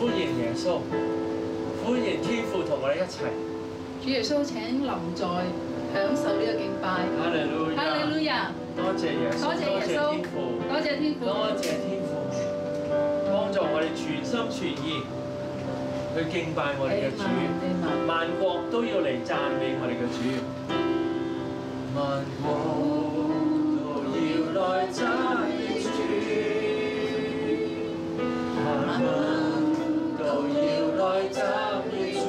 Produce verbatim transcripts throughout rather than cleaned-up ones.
歡迎耶穌，歡迎天父同我哋一齊。 主耶穌請臨在，享受呢個敬拜。 哈利路亞！ 哈利路亞！ 多謝耶穌， 多謝耶穌， 天父， 多謝天父， 多謝天父，幫助我哋全心全意去敬拜我哋嘅主，萬國都要嚟讚美我哋嘅主，萬國都要來讚美主，萬民都要來讚美主，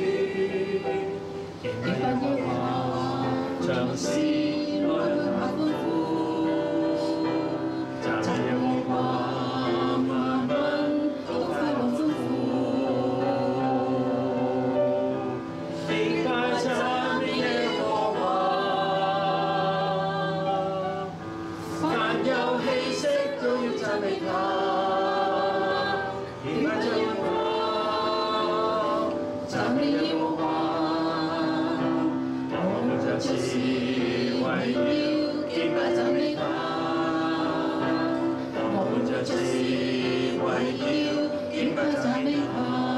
敬拜耶和華，唱詩來歡呼，讚美耶和華，萬民都快樂歡呼。敬拜讚美耶和華，凡有氣息都要讚美他。敬拜耶和華，讚美耶和華，我們就是為了敬拜讚美他，我們就是為了敬拜讚美他。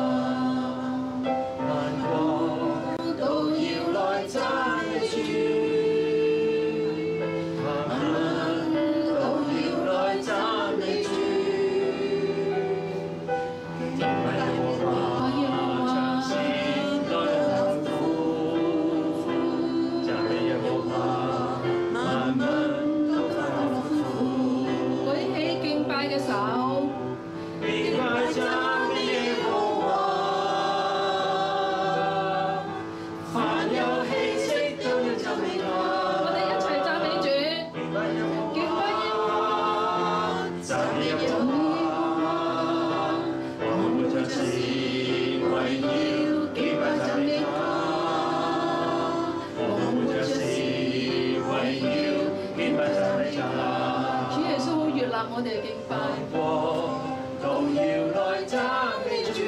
我哋嘅敬拜， 都要來讚美主，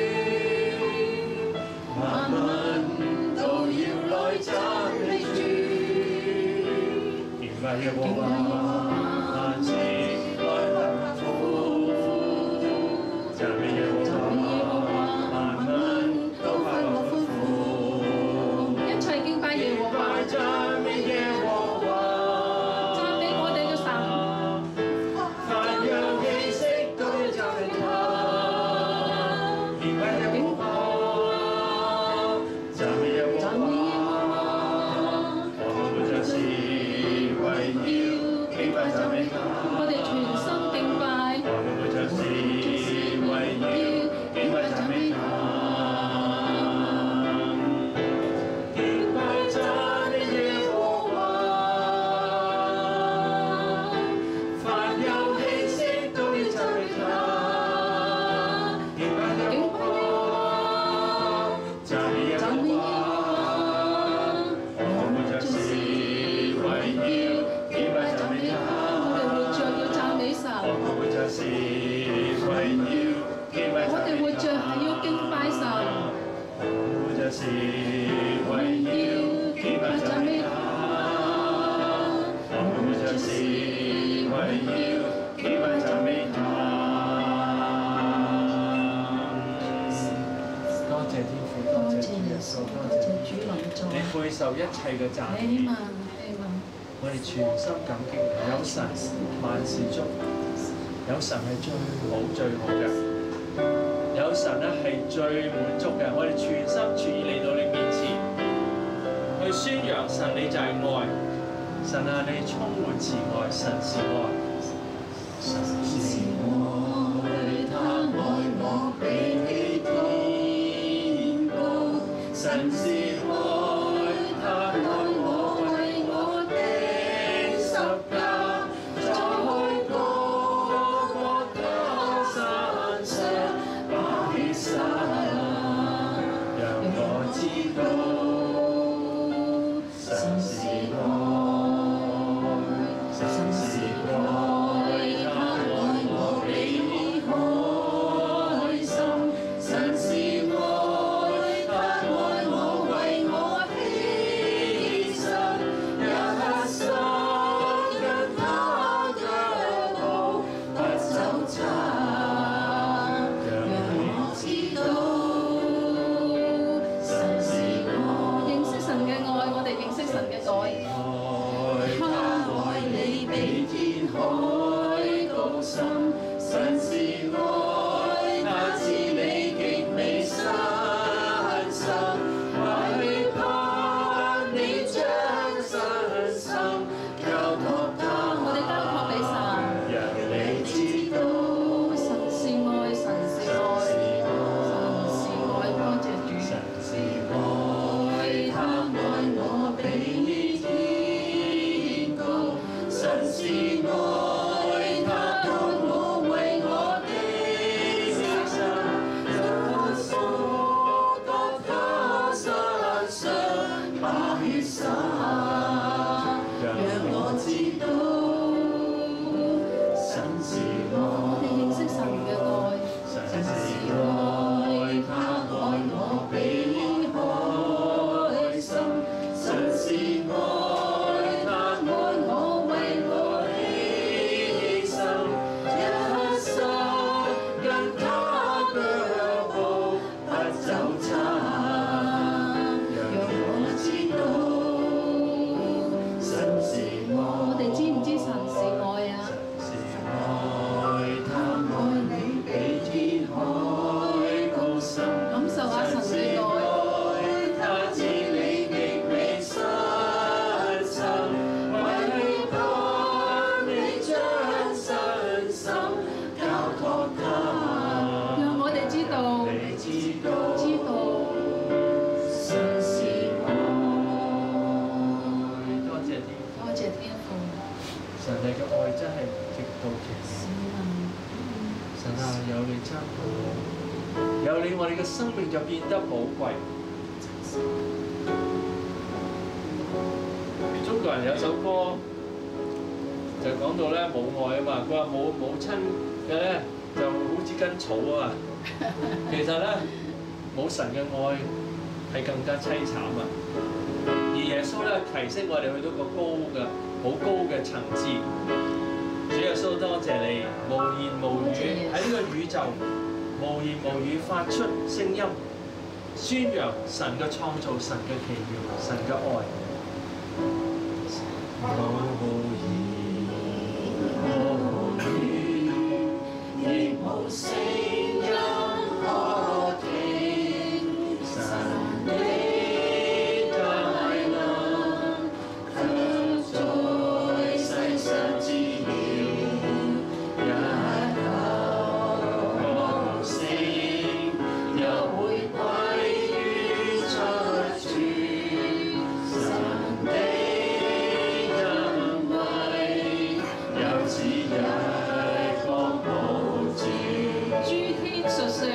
萬民都要來讚美主，敬拜耶和華，萬事來歡呼，讚美耶和華，萬民都快樂歡呼， 一齊敬拜耶和華， 讚美耶和華。 我哋全心敬拜， 我們就是為要敬拜讚美他，敬拜讚美耶和華，凡有氣息都要讚美他，敬拜耶和華，讚美耶和華，我們就是為要敬拜讚美他。 我哋活着係要敬拜神， 我哋就是為要敬拜讚美他，我哋就是為要敬拜讚美他。多謝天父，多謝主耶穌，多謝主臨在， 你配受一切嘅讚美。我哋全心感激你，有神萬事足。有神係最好最好嘅，有神咧係最滿足嘅。我哋全心全意嚟到你面前，去宣揚神你就係愛，神啊你充滿慈愛，神是愛，神是愛，他愛我比起天高，神是愛，他愛我為我釘十架，在高讓我知道神是愛，神是愛，他愛有你真好，有你我哋嘅生命就變得寶貴。中國人有首歌就講到咧母愛啊嘛，佢話母母親嘅咧就好似根草啊嘛，其實咧冇神嘅愛係更加凄慘啊！而耶穌咧提升我哋去到個高嘅好高嘅層次。主耶穌多謝你，無言無語喺呢個宇宙無言無語發出聲音，宣揚神嘅創造、神嘅奇妙、神嘅愛。無言無語，亦無聲音可聽，神的大能卻在世上知了一口無聲，又會歸於出處，神的恩惠有此日光普照，諸天述說。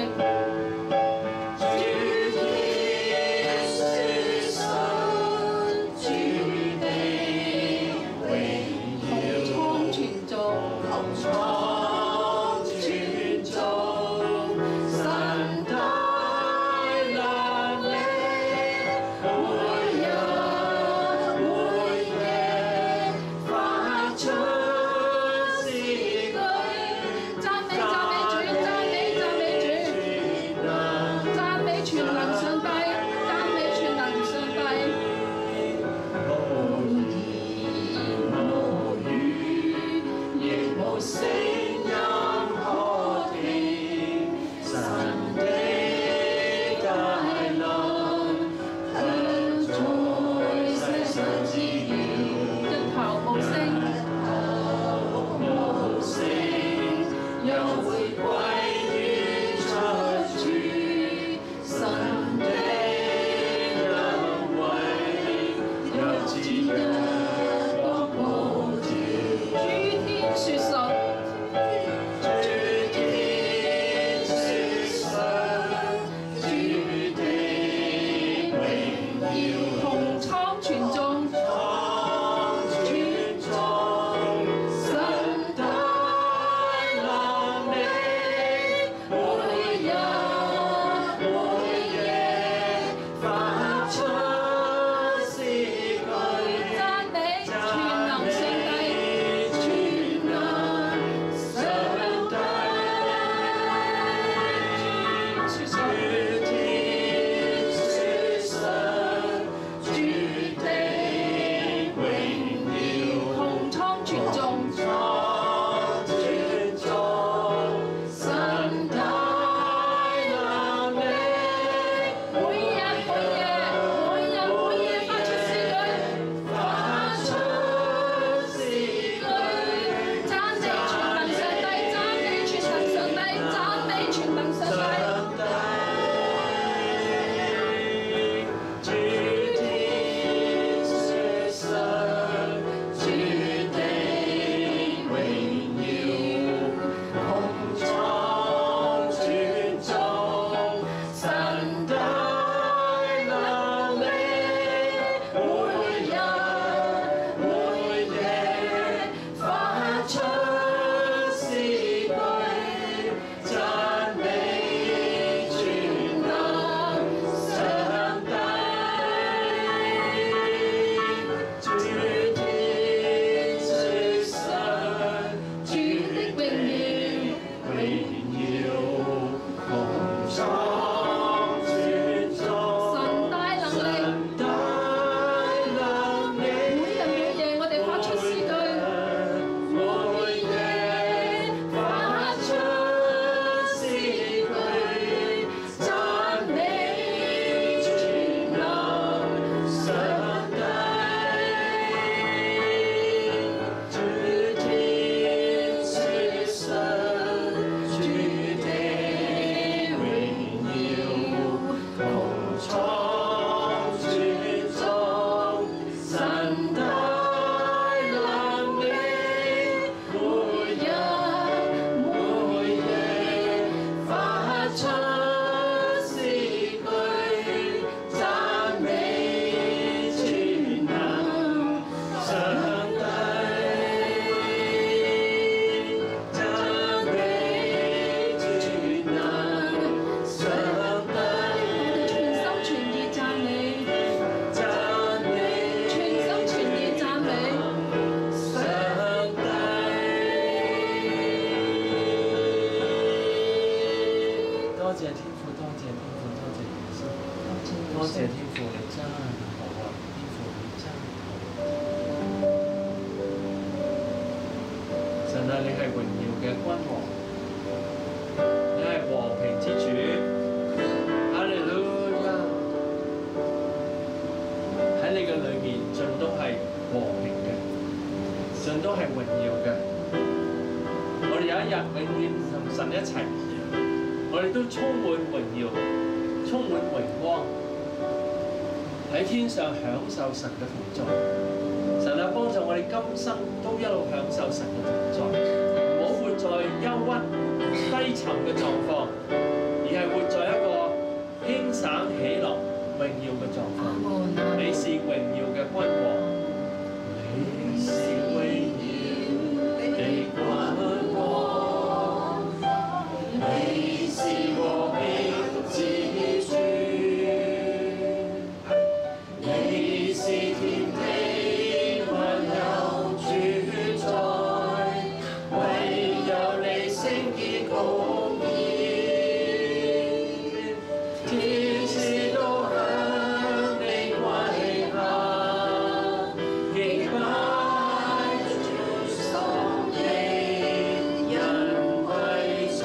謝天父，多謝天父，多謝耶穌，多謝天父，你真係好啊！天父你真係好。神啊，你係榮耀嘅君王，你係和平之主。哈利路亞！喺你嘅裏面，盡都係和平嘅，盡都係榮耀嘅。我哋有一日永遠同神一齊。我哋都充滿榮耀，充滿榮光，喺天上享受神嘅同在。神啊，幫助我哋今生都一路享受神嘅同在，唔好活在憂鬱、低沉嘅狀況，而係活在一個輕省喜樂、榮耀嘅狀況。你是榮耀嘅君王，你是榮耀的君王。是和平之主，你是天地萬有主宰，唯有你聖潔公義，天使都向你跪下，敬拜主崇你，因為在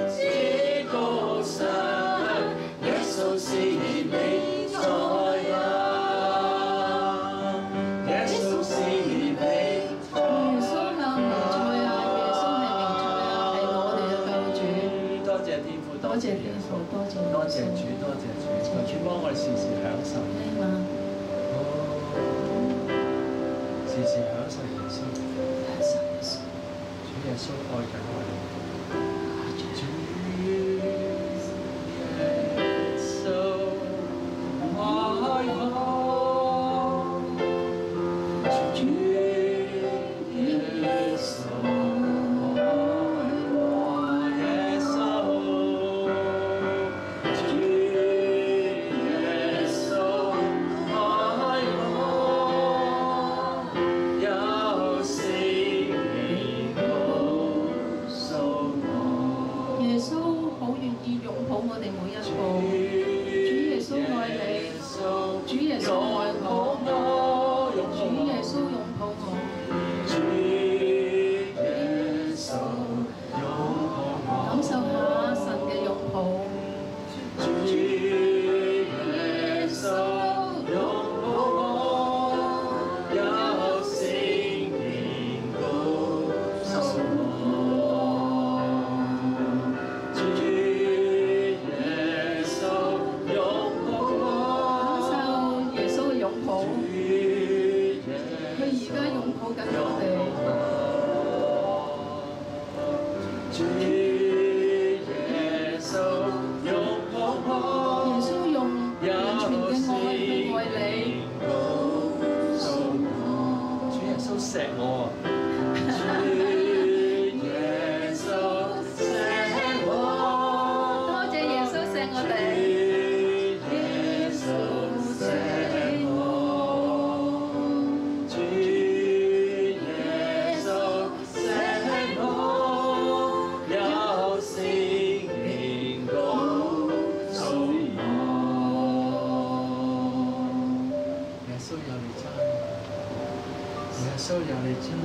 是你在啊。 多謝天父，多謝多謝主，多謝主，求主幫我哋時時享受。 你嘛， 哦，時時享受耶穌， 享受耶穌， 主耶穌愛緊我哋。主耶穌愛我，主耶穌愛我，耶穌，主耶穌愛我，有聖靈告訴我。 耶穌好願意擁抱我哋每一個。主耶穌愛你，主耶穌愛我，主耶穌擁抱我， 主耶穌擁抱我， 感受下神嘅擁抱。 主耶穌擁抱我，有聖靈告訴我，主耶穌擁抱我， 感受耶穌嘅擁抱， 主耶佢而家擁抱緊我哋。 主耶穌擁抱我， 耶穌用完全嘅愛去愛你。 主耶穌錫我，主耶穌錫我， 多謝耶穌錫我哋。 耶穌錫我，主耶穌錫我，有聖靈告訴我。耶穌有你真，耶穌有你真，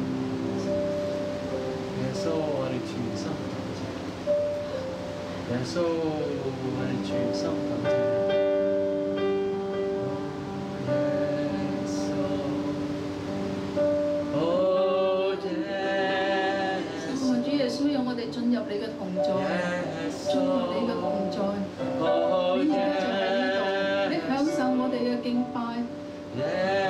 耶穌我哋全心感謝，耶穌我哋全心感謝。哦耶穌， 主耶穌讓我哋進入你嘅同在，進入你嘅同在。 哦你而家就喺呢度，你享受我哋嘅敬拜。 耶